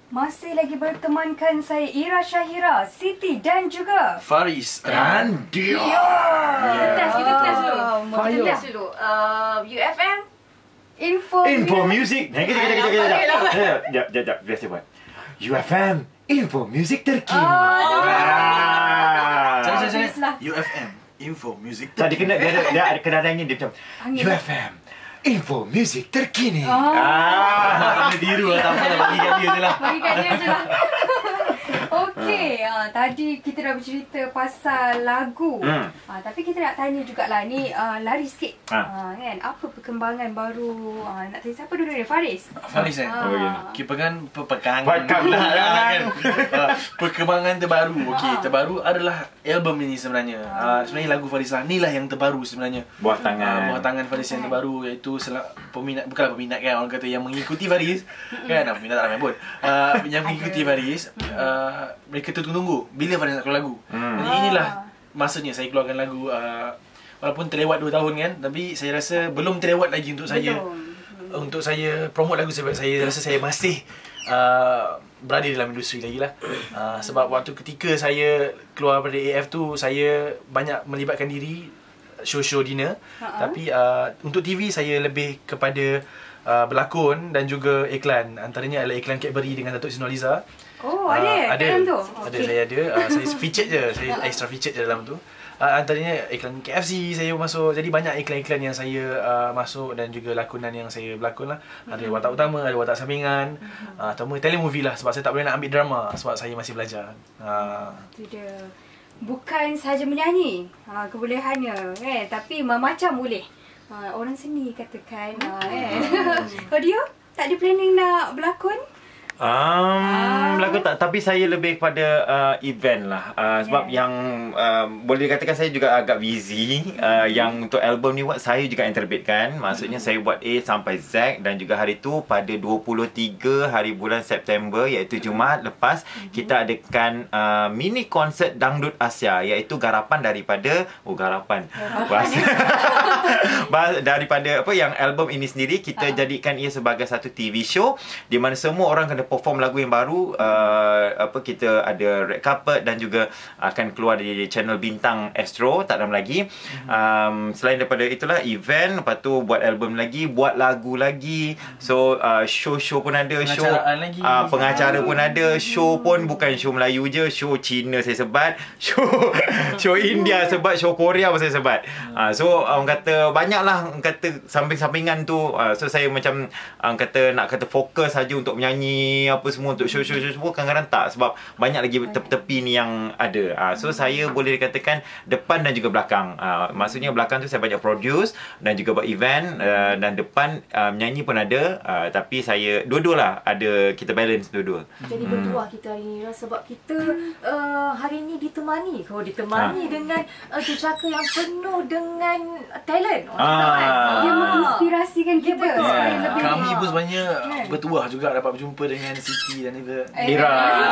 Masih lagi bertemankan saya Ira Syahira, Siti dan juga Faris dan Dio. Kita test dulu. Fire. Kita test dulu. UFM. Info Music. Kejap. Biasa buat. UFM, Info Music terkini. Jangan. UFM, Info Music. Tadi kena dia ada kenadannya dia macam UFM, Info Music terkini. Dia tiru lah, tak apa lah, bagi kat dia je lah. Bagi kat dia je lah. Okey, tadi kita dah bercerita pasal lagu. Tapi kita nak tanya jugalah ni, lari sikit. Kan, apa perkembangan baru? Nak tanya siapa dulu ni? Faris? Faris Perkembangan perkembangan terbaru. Okey, terbaru adalah album ini sebenarnya. Sebenarnya lagu Faris lah, ni lah yang terbaru sebenarnya. Buah tangan Faris yang terbaru, iaitu bukanlah peminat kan, orang kata yang mengikuti Faris kan, peminat tak ramai pun. Yang mengikuti Faris, mereka tunggu-tunggu bila Faris nak keluar lagu. Jadi inilah masanya saya keluarkan lagu. Walaupun terlewat 2 tahun kan, tapi saya rasa belum terlewat lagi untuk saya. Untuk saya promote lagu, sebab saya rasa saya masih berada dalam industri lagi lah. Sebab waktu ketika saya keluar dari AF tu, saya banyak melibatkan diri show-show dinner. Tapi untuk TV saya lebih kepada berlakon dan juga iklan. Antaranya adalah iklan Cadbury dengan Datuk Sri Nurhaliza. Ada dalam tu? Saya ada. Saya featured je. Saya extra featured je dalam tu. Antaranya iklan KFC saya masuk. Jadi banyak iklan-iklan yang saya masuk, dan juga lakonan yang saya berlakon lah. Ada watak utama, ada watak sampingan, atau telemovie lah. Sebab saya tak boleh nak ambil drama sebab saya masih belajar. Itu dia. Bukan sahaja menyanyi kebolehannya kan, tapi memacam boleh. Orang seni katakan. Kalau dia tak ada planning nak berlakon? Lagu tak, tapi saya lebih kepada event lah. Sebab yang boleh dikatakan saya juga agak busy. Yang untuk album ni saya juga yang terbitkan. Maksudnya saya buat A sampai Z, dan juga hari tu pada 23 hari bulan September, iaitu Jumaat lepas, kita adakan mini konsert Dangdut Asia, iaitu garapan daripada daripada apa yang album ini sendiri. Kita jadikan ia sebagai satu TV show di mana semua orang kena perform lagu yang baru. Kita ada red carpet dan juga akan keluar di channel bintang Astro tak lama lagi. Selain daripada itulah event, lepas tu buat album lagi, buat lagu lagi. So show pun ada, pengacara pun ada. Show pun bukan show Melayu je, show Cina saya sebat, show India sebat, show Korea pun saya sebat. So orang kata banyaklah, orang kata samping-sampingan tu. So saya macam orang kata nak kata fokus saja untuk menyanyi apa semua, untuk show semua kadang-kadang tak, sebab banyak lagi tepi-tepi ni yang ada. So saya boleh dikatakan depan dan juga belakang. Maksudnya belakang tu saya banyak produce dan juga buat event, dan depan menyanyi pun ada. Tapi saya dua-dua lah ada, kita balance dua-dua. Jadi berdua kita hari ni, sebab kita hari ni ditemani dengan jejaka yang penuh dengan talent. Dia menginspirasikan kita. Kami pun sebenarnya bertuah juga dapat berjumpa dengan Siti dan juga Ira.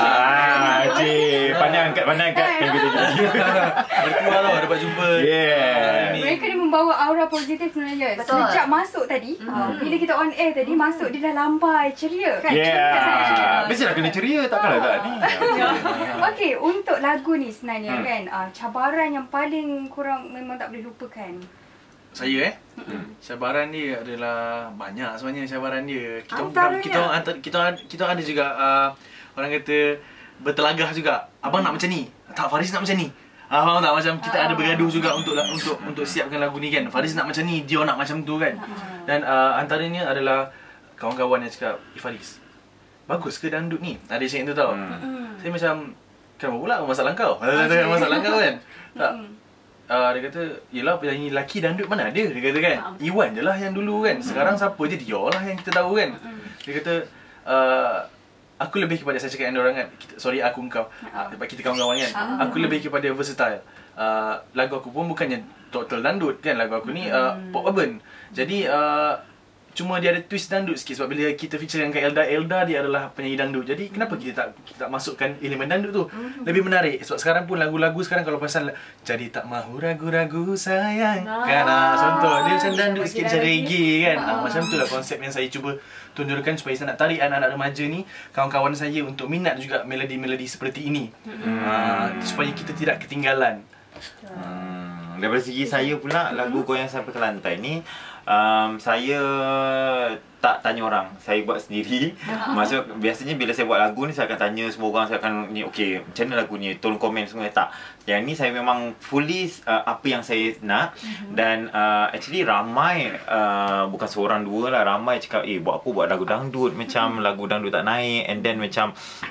Pandai angkat bertuah tau, dapat jumpa. Mereka ni membawa aura positif sebenarnya. Betul. Sejak masuk tadi, bila kita on air tadi, masuk dia dah lambai ceria kan. Mestilah kena ceria, takkanlah tak ni. Okey, untuk lagu ni sebenarnya kan, cabaran yang paling korang memang tak boleh lupakan. Saya cabaran dia adalah banyak sebenarnya. Cabaran dia kita ada juga orang kata bertelagah juga. Abang nak macam ni, tak, Faris nak macam ni. Faham tak? Macam kita ada bergaduh juga untuk siapkan lagu ni kan. Faris nak macam ni, dia nak macam tu kan. Dan antaranya adalah kawan-kawan yang cakap, Faris, bagus ke dangdut ni? Ada cakap tu tau. Saya macam, kenapa pula masalah kau? Masalah kau kan? Tak. Dia kata, yelah penyanyi lelaki dangdut mana ada? Dia kata kan, Iwan je lah yang dulu kan. Sekarang siapa je, dia lah yang kita tahu kan. Dia kata, aku lebih kepada, saya cakap dengan orang kan, aku engkau, sebab kita kawan-kawan kan. Aku lebih kepada versatile. Lagu aku pun bukannya total dangdut kan. Lagu aku ni pop urban. Jadi cuma dia ada twist dangdut sikit. Sebab bila kita featurekan kat Elda dia adalah penyanyi dangdut. Jadi kenapa kita tak masukkan elemen dangdut tu? Lebih menarik. Sebab sekarang pun lagu-lagu sekarang kalau pasal jadi tak mahu ragu-ragu sayang. Kan contoh dia macam dangdut sikit, macam reggae kan. Macam tu lah konsep yang saya cuba tunjukkan supaya saya nak tarik anak-anak remaja ni, kawan-kawan saya untuk minat juga melodi-melodi seperti ini. Supaya kita tidak ketinggalan. Daripada segi saya pula, lagu Goyang Sampai ke Lantai ni saya tak tanya orang, saya buat sendiri. Maksud biasanya bila saya buat lagu ni saya akan tanya semua orang, saya akan ni okey, macam mana lagu ni, tolong komen semua. Tak, yang ni saya memang fully apa yang saya nak. Dan actually ramai, bukan seorang dua lah, ramai cakap buat apa buat lagu dangdut, macam lagu dangdut tak naik, and then macam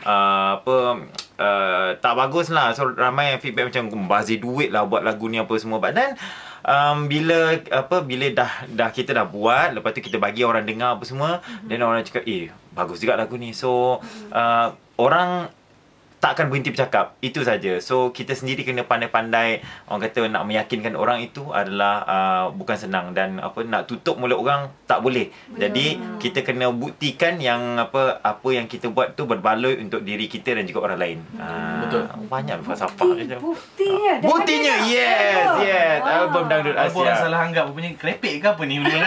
tak bagus lah. So ramai yang feedback macam bazir duit lah buat lagu ni apa semua. But then bila dah kita dah buat, lepas tu kita bagi orang dengar apa semua, dan orang cakap bagus juga lagu ni. So orang tak akan berhenti bercakap. Itu saja. So kita sendiri kena pandai-pandai, orang kata nak meyakinkan orang itu adalah bukan senang, dan nak tutup mulut orang tak boleh. Jadi kita kena buktikan yang apa yang kita buat tu berbaloi untuk diri kita dan juga orang lain. Betul. Banyak falsafah je. Buktinya Yes. Album Dangdut Asia. Orang salah anggap punya krepek ke apa ni mula-mula.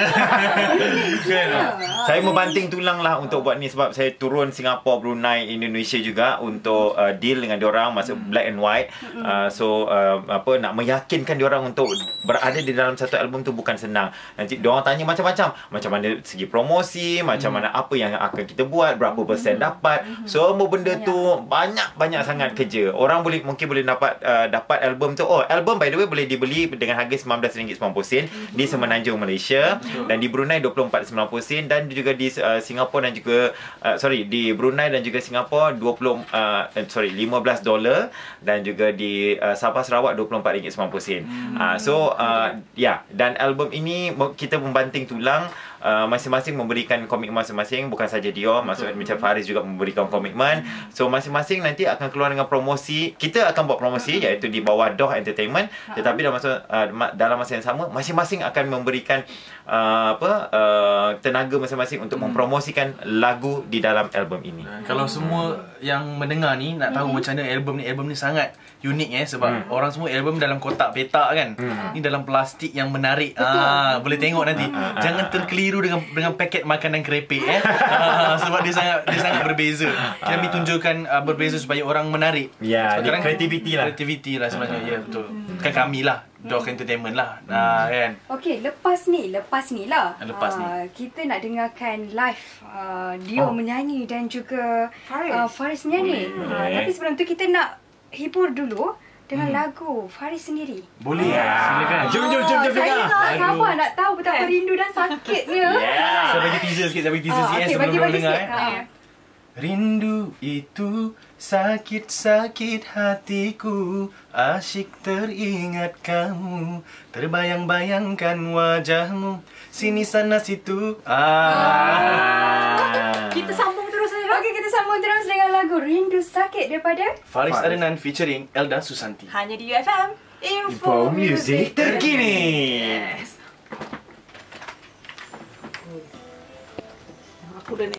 Saya membanting tulang lah untuk buat ni, sebab saya turun Singapura, Brunei, Indonesia juga untuk deal dengan diorang, masuk black and white. Nak meyakinkan diorang untuk berada di dalam satu album tu bukan senang. Nanti diorang tanya macam-macam, macam mana segi promosi, macam mana apa yang akan kita buat, berapa persen dapat. Semua benda tu banyak sangat kerja. Orang mungkin boleh dapat album tu. Album by the way boleh dibeli dengan harga RM19.90 di Semenanjung, Malaysia, dan di Brunei RM24.90, dan juga di Singapura dan juga di Brunei dan juga Singapura $15, dan juga di Sabah Sarawak RM24.90. Dan album ini kita membanting tulang, masing-masing memberikan komitmen masing-masing, bukan saja dia, maksud macam Faris juga memberikan komitmen. So masing-masing nanti akan keluar dengan promosi. Kita akan buat promosi iaitu di bawah Doh Entertainment, tetapi dalam masa yang sama masing-masing akan memberikan tenaga masing-masing untuk mempromosikan lagu di dalam album ini. Kalau semua yang mendengar ni nak tahu macam mana album ni sangat unik sebab orang semua album dalam kotak petak kan. Ni dalam plastik yang menarik. Boleh tengok nanti. Jangan terkeliru dengan paket makanan krepek sebab dia sangat berbeza. Kami tunjukkan berbeza supaya orang menarik. Ya, kreativiti lah sebenarnya. Ya, betul. Bukan kami lah, Doh Entertainment lah. Kan. Okey, lepas ni lah. Kita nak dengarkan live Dio menyanyi dan juga Faris menyanyi. Tapi sebelum tu kita nak hibur dulu dengan lagu Faris sendiri. Boleh. Silakan. Jom Saya tak sabar nak tahu betapa rindu dan sakitnya. Saya bagi teaser sikit sebelum orang dengar. Rindu itu sakit-sakit hatiku, asyik teringat kamu, terbayang-bayangkan wajahmu, sini sana situ. Kita sambung terus. Okey, kita sambung terus dengan lagu Rindu Sakit daripada Faris Adnan featuring Elda Susanti. Hanya di UFM Info Music Terkini. Aku dah